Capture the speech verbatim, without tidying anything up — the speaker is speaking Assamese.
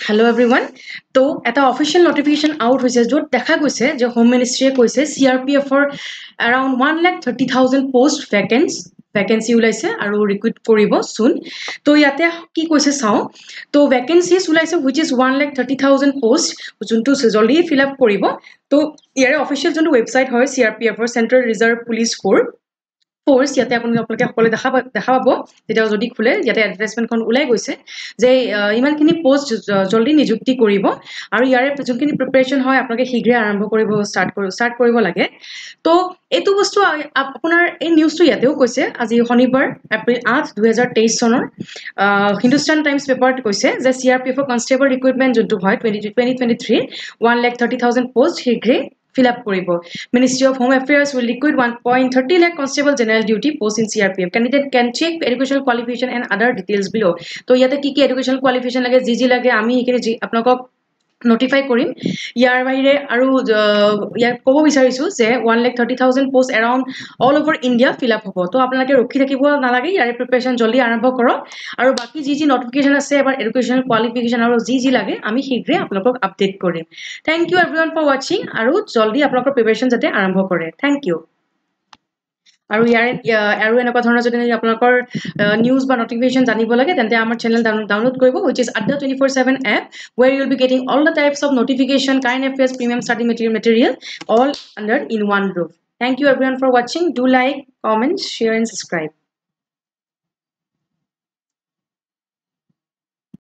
Hello everyone. So, at the official notification out which is jot dekha goise je home ministry koise C R P F for around one lakh thirty thousand post vacancies vacancy ulaise aru recruit koribo soon. To yate ki koise sao to vacancies ulaise which is one lakh thirty thousand post juntu joldi fill up koribo. To yare official jontu website hoy C R P F for Central Reserve Police Corps force ইয়াতে আপুনি আপোনালোকে সকলে দেখা দেখা পাব যেটা যদি খুলে ইয়াতে এডভাৰটাইজমেন্ট খন উলাই গৈছে যে ইমানখিনি পোষ্ট জলদি নিযুক্তি কৰিব আৰু ইয়াৰে যোনখিনি প্ৰিপাৰেচন হয় আপোনালোকে শীঘ্ৰে আৰম্ভ কৰিব ষ্টাৰ্ট কৰিব ষ্টাৰ্ট কৰিব লাগে তো এটো বস্তু আপোনাৰ এই নিউজটো ইয়াতেও কৈছে আজি শনিবাৰ এপ্ৰিল আঠ দুই হাজাৰ তেইছ চনৰ হিন্দুস্তান টাইমছ পেপাৰত কৈছে যে C R P F constable recruitment যোনটো হয় twenty twenty-three one lakh thirty thousand post শীঘ্ৰে fill up koribo. Ministry of Home Affairs will recruit one point three lakh constable general duty post in C R P F. Candidate can check educational qualification and other details below. So yate ki ki educational qualification lage G G lage ami ekene apnalok notify korim yar bahire aru yar kobo bisarisu je one lakh thirty thousand post around all over India fill up hobo to apnalake rokhi thakibo nalage yare preparation joldi arambho korok aru baki G G notification ase ebar educational qualification aru G G lage ami shigre apnalok update korim. Thank you everyone for watching aru joldi apnalok preparation jate arambho kore. Thank you. আৰু ইয়াৰ আৰু এনেকুৱা ধৰণৰ যদি আপোনালোকৰ নিউজ বা নটিফিকেশন জানিব লাগে তেন্তে আমাৰ চেনেল ডাউনলোড কৰিব which is Adda two forty-seven app where you will be getting all the types of notification current affairs premium study material material all under in one roof. Thank you everyone for watching. Do like, comment, share and subscribe.